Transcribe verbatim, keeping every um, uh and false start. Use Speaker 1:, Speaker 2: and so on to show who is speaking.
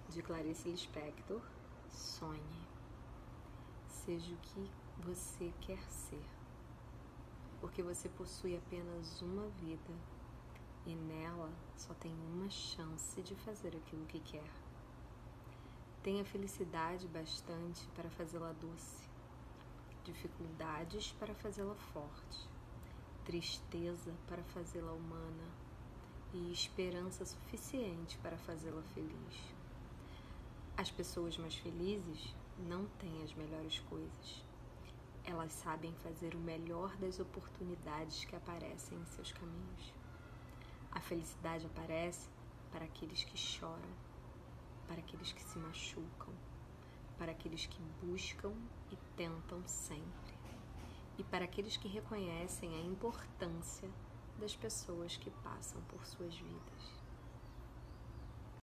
Speaker 1: de Clarice Lispector. Sonhe. Seja o que você quer ser, porque você possui apenas uma vida e nela só tem uma chance de fazer aquilo que quer. Tenha felicidade bastante para fazê-la doce, dificuldades para fazê-la forte, tristeza para fazê-la humana e esperança suficiente para fazê-la feliz. As pessoas mais felizes não têm as melhores coisas. Elas sabem fazer o melhor das oportunidades que aparecem em seus caminhos. A felicidade aparece para aqueles que choram, para aqueles que se machucam, para aqueles que buscam e tentam sempre, e para aqueles que reconhecem a importância das pessoas que passam por suas vidas.